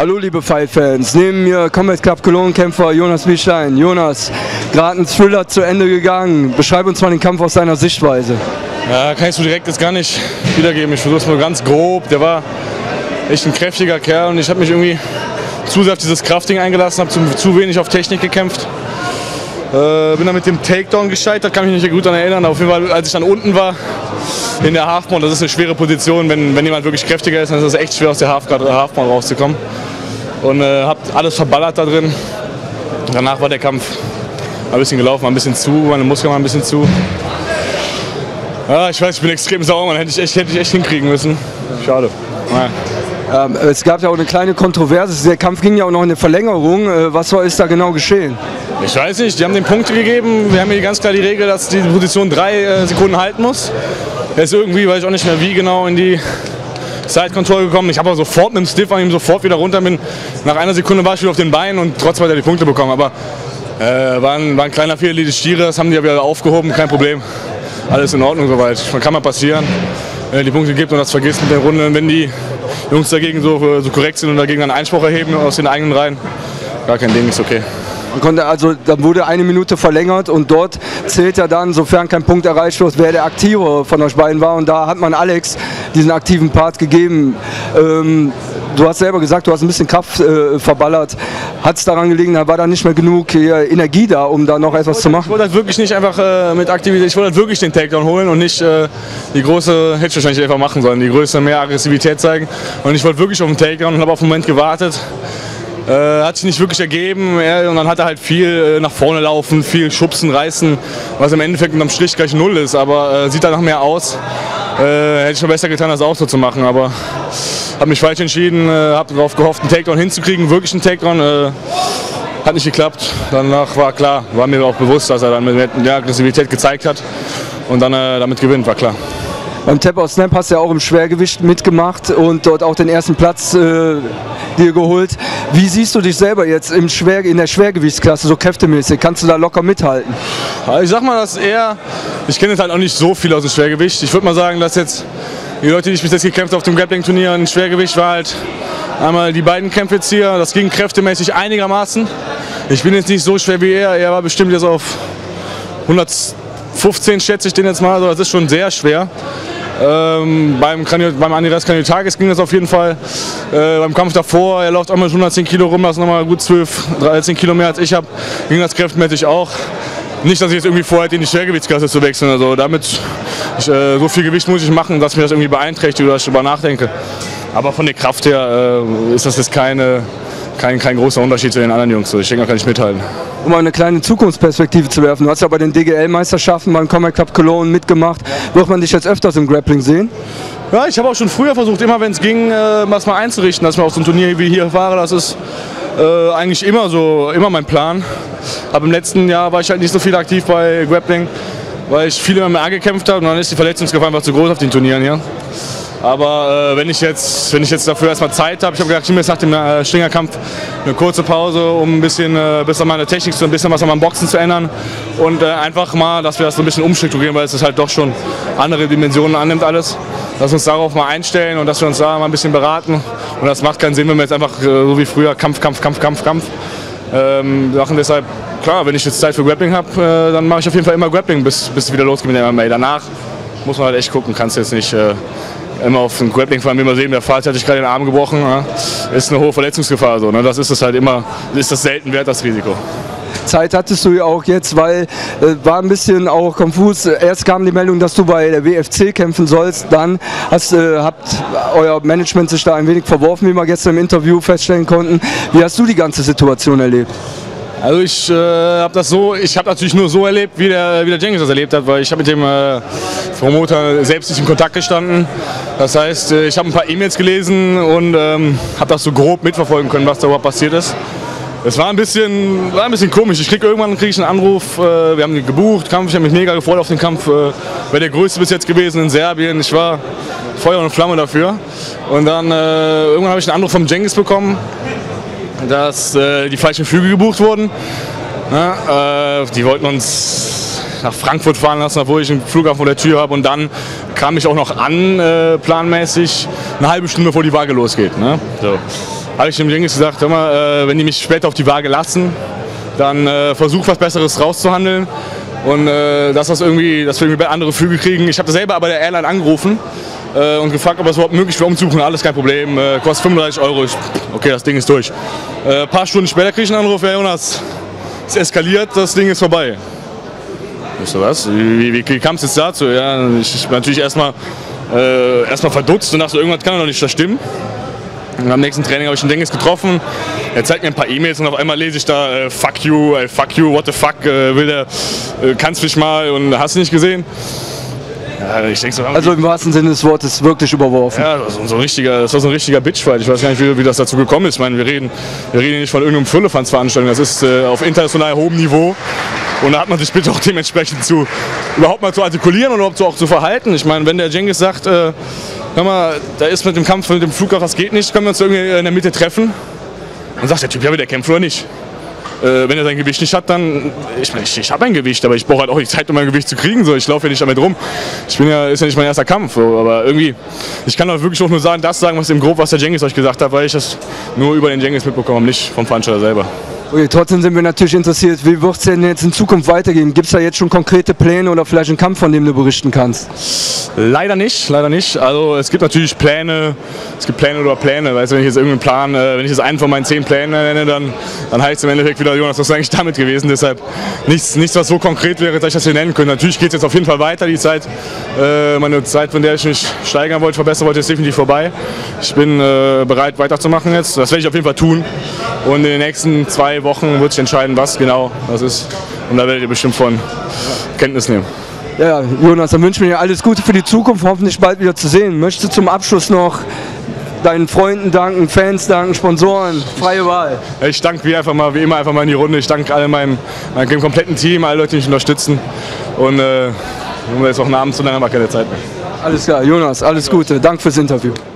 Hallo liebe Fight-Fans, neben mir Combat Club Cologne-Kämpfer Jonas Wiechlein. Jonas, gerade ein Thriller zu Ende gegangen. Beschreib uns mal den Kampf aus deiner Sichtweise. Ja, kann ich so direkt jetzt gar nicht wiedergeben. Ich versuche es nur ganz grob. Der war echt ein kräftiger Kerl und ich habe mich irgendwie zu sehr auf dieses Kraftding eingelassen, habe zu wenig auf Technik gekämpft. Bin dann mit dem Takedown gescheitert, kann mich nicht gut daran erinnern. Auf jeden Fall, als ich dann unten war in der Halfmount, das ist eine schwere Position, wenn jemand wirklich kräftiger ist, dann ist es echt schwer aus der Halfmount rauszukommen. Und hab alles verballert da drin. Danach war der Kampf ein bisschen gelaufen, ein bisschen zu, meine Muskeln waren ein bisschen zu. Ja, ich weiß, ich bin extrem sauer, man hätte ich echt hinkriegen müssen. Schade. Naja. Es gab ja auch eine kleine Kontroverse, der Kampf ging ja auch noch in eine Verlängerung. Was ist da genau geschehen? Ich weiß nicht, die haben den Punkte gegeben. Wir haben hier ganz klar die Regel, dass die Position 3 Sekunden halten muss. Er ist irgendwie, weiß ich auch nicht mehr wie genau, in die Side Control gekommen. Ich habe aber sofort mit dem Stiff an ihm sofort wieder runter. Nach einer Sekunde war ich wieder auf den Beinen und trotzdem hat er die Punkte bekommen. Aber war ein kleiner Fehler des Stieres, das haben die ja wieder aufgehoben, kein Problem. Alles in Ordnung soweit. Kann mal passieren, wenn er die Punkte gibt und das vergisst mit der Runde. Und wenn die Jungs dagegen so korrekt sind und dagegen einen Einspruch erheben aus den eigenen Reihen, gar kein Ding, ist okay. Dann wurde eine Minute verlängert und dort zählt ja dann, sofern kein Punkt erreicht wird, wer der Aktive von euch beiden war. Und da hat man Alex diesen aktiven Part gegeben. Du hast selber gesagt, du hast ein bisschen Kraft verballert. Hat es daran gelegen, da war da nicht mehr genug Energie da, um da noch etwas zu machen? Ich wollte halt wirklich nicht einfach mit Aktivität, ich wollte halt wirklich den Takedown holen und nicht die große, hätte ich wahrscheinlich einfach machen sollen, die größte, mehr Aggressivität zeigen. Und ich wollte wirklich auf den Takedown und habe auf den Moment gewartet. Hat sich nicht wirklich ergeben und dann hat er halt viel nach vorne laufen, viel schubsen, reißen, was im Endeffekt unterm Strich gleich 0 ist, aber sieht danach mehr aus. Hätte ich schon besser getan, das auch so zu machen, aber habe mich falsch entschieden, habe darauf gehofft, einen Takedown hinzukriegen, wirklich einen Takedown. Hat nicht geklappt, danach war klar, war mir auch bewusst, dass er dann mit der Aggressivität gezeigt hat und dann damit gewinnt, war klar. Beim Tap-Out-Snap hast du ja auch im Schwergewicht mitgemacht und dort auch den ersten Platz dir geholt. Wie siehst du dich selber jetzt in der Schwergewichtsklasse, so kräftemäßig? Kannst du da locker mithalten? Ich sag mal, ich kenne jetzt halt auch nicht so viel aus dem Schwergewicht. Ich würde mal sagen, dass jetzt die Leute, die ich bis jetzt gekämpft habe auf dem Grappling-Turnier, in Schwergewicht war halt einmal die beiden Kämpfe jetzt hier. Das ging kräftemäßig einigermaßen. Ich bin jetzt nicht so schwer wie er. Er war bestimmt jetzt auf 115, schätze ich den jetzt mal. Also das ist schon sehr schwer. Beim Aniras Kaniotakis ging das auf jeden Fall. Beim Kampf davor, er läuft auch mal 110 Kilo rum, das ist nochmal gut 12, 13 Kilo mehr als ich habe. Ging das kräftemäßig auch. Nicht, dass ich jetzt irgendwie vorhätte, in die Schwergewichtsklasse zu wechseln. Also so viel Gewicht muss ich machen, dass mich das irgendwie beeinträchtigt oder ich darüber nachdenke. Aber von der Kraft her ist das jetzt kein großer Unterschied zu den anderen Jungs. Ich denke, da kann ich mithalten. Um mal eine kleine Zukunftsperspektive zu werfen, du hast ja bei den DGL-Meisterschaften beim Combat Club Cologne mitgemacht. Wird man dich jetzt öfters im Grappling sehen? Ja, ich habe auch schon früher versucht, immer wenn es ging, was mal einzurichten, dass ich mal auf so ein Turnier wie hier fahre. Das ist eigentlich immer mein Plan. Aber im letzten Jahr war ich halt nicht so viel aktiv bei Grappling, weil ich viel MMA gekämpft habe und dann ist die Verletzungsgefahr einfach zu groß auf den Turnieren hier. Aber wenn ich jetzt dafür erstmal Zeit habe, ich habe gedacht, ich nehme jetzt nach dem Stringer-Kampf eine kurze Pause, um ein bisschen besser meine Technik, ein bisschen was an meinem Boxen zu ändern und einfach mal, dass wir das so ein bisschen umstrukturieren, weil es ist halt doch schon andere Dimensionen annimmt alles. Dass wir uns darauf mal einstellen und dass wir uns da mal ein bisschen beraten. Und das macht keinen Sinn, wenn wir jetzt einfach so wie früher Kampf machen. Deshalb, klar, wenn ich jetzt Zeit für Grappling habe, dann mache ich auf jeden Fall immer Grappling, bis es wieder losgeht mit der MMA. Danach muss man halt echt gucken, kannst du jetzt nicht immer auf den Grappling fahren, wie wir sehen, der Vater hat sich gerade den Arm gebrochen, ist eine hohe Verletzungsgefahr. So, ne? Das ist es halt immer, ist das selten wert, das Risiko. Zeit hattest du ja auch jetzt, weil war ein bisschen auch konfus. Erst kam die Meldung, dass du bei der WFC kämpfen sollst, dann habt euer Management sich da ein wenig verworfen, wie wir gestern im Interview feststellen konnten. Wie hast du die ganze Situation erlebt? Also ich habe natürlich nur so erlebt, wie der Cengiz das erlebt hat, weil ich habe mit dem Promoter selbst nicht in Kontakt gestanden. Das heißt, ich habe ein paar E-Mails gelesen und habe das so grob mitverfolgen können, was da überhaupt passiert ist. Es war ein bisschen komisch. Irgendwann kriege ich einen Anruf, wir haben ihn gebucht, Kampf, ich habe mich mega gefreut auf den Kampf. Wäre der größte bis jetzt gewesen in Serbien. Ich war Feuer und Flamme dafür. Und dann irgendwann habe ich einen Anruf vom Cengiz bekommen, dass die falschen Flüge gebucht wurden. Die wollten uns nach Frankfurt fahren lassen, obwohl ich einen Flughafen vor der Tür habe. Und dann kam ich auch noch an, planmäßig, eine halbe Stunde bevor die Waage losgeht. Ne? So. habe ich dem Jengis gesagt, hör mal, wenn die mich später auf die Waage lassen, dann versuch was Besseres rauszuhandeln und dass wir irgendwie bei andere Flüge kriegen. Ich habe selber aber der Airline angerufen und gefragt, ob es überhaupt möglich wäre umzubuchen. Alles kein Problem, kostet 35 €. Okay, das Ding ist durch. Ein paar Stunden später kriege ich einen Anruf, ja Jonas, es eskaliert, das Ding ist vorbei. Ich so, was? Wie kam es jetzt dazu? Ja, ich bin natürlich erstmal verdutzt und dachte, irgendwas kann doch nicht da stimmen. Und am nächsten Training habe ich den Jengis getroffen. Er zeigt mir ein paar E-Mails und auf einmal lese ich da fuck you, what the fuck, kannst mich mal und hast du nicht gesehen? Ja, ich denk so, also im wahrsten Sinne des Wortes wirklich überworfen. Ja, das war so ein richtiger Bitchfight. Ich weiß gar nicht, wie das dazu gekommen ist. Ich meine, wir reden nicht von irgendeinem Firlefanz-Veranstaltung. Das ist auf international hohem Niveau. Und da hat man sich bitte auch dementsprechend überhaupt mal zu artikulieren und überhaupt auch zu verhalten. Ich meine, wenn der Jengis sagt, hör mal, da ist mit dem Kampf mit dem Flughafen, das geht nicht, können wir uns irgendwie in der Mitte treffen? Dann sagt der Typ, ja, will der kämpfen oder nicht? Wenn er sein Gewicht nicht hat, dann, ich habe ein Gewicht, aber ich brauche halt auch die Zeit, um mein Gewicht zu kriegen. So, ich laufe ja nicht damit rum. Ist ja nicht mein erster Kampf. So, aber irgendwie, ich kann doch wirklich auch nur das sagen, was der Jengis euch gesagt hat, weil ich das nur über den Jengis mitbekommen habe, nicht vom Veranstalter selber. Okay, trotzdem sind wir natürlich interessiert, wie wird es denn jetzt in Zukunft weitergehen? Gibt es da jetzt schon konkrete Pläne oder vielleicht einen Kampf, von dem du berichten kannst? Leider nicht. Also es gibt natürlich Pläne, oder Pläne. Weißt du, wenn ich jetzt irgendeinen Plan, wenn ich jetzt einen von meinen 10 Plänen nenne, dann heißt es im Endeffekt wieder, Jonas, was ist eigentlich damit gewesen? Deshalb nichts, was so konkret wäre, dass ich das hier nennen könnte. Natürlich geht es jetzt auf jeden Fall weiter, die Zeit. Meine Zeit, von der ich mich steigern wollte, verbessern wollte, ist definitiv vorbei. Ich bin bereit, weiterzumachen jetzt. Das werde ich auf jeden Fall tun. Und in den nächsten 2 Wochen wird sich entscheiden, was genau das ist. Und da werdet ihr bestimmt von Kenntnis nehmen. Ja, Jonas, dann wünschen wir dir alles Gute für die Zukunft, hoffentlich bald wieder zu sehen. Möchtest du zum Abschluss noch deinen Freunden danken, Fans danken, Sponsoren, freie Wahl? Ich danke wie immer einfach mal in die Runde. Ich danke meinem kompletten Team, alle Leute, die mich unterstützen. Und jetzt auch einen Abend zu nennen, aber keine Zeit mehr. Alles klar, Jonas, alles Gute. Danke fürs Interview.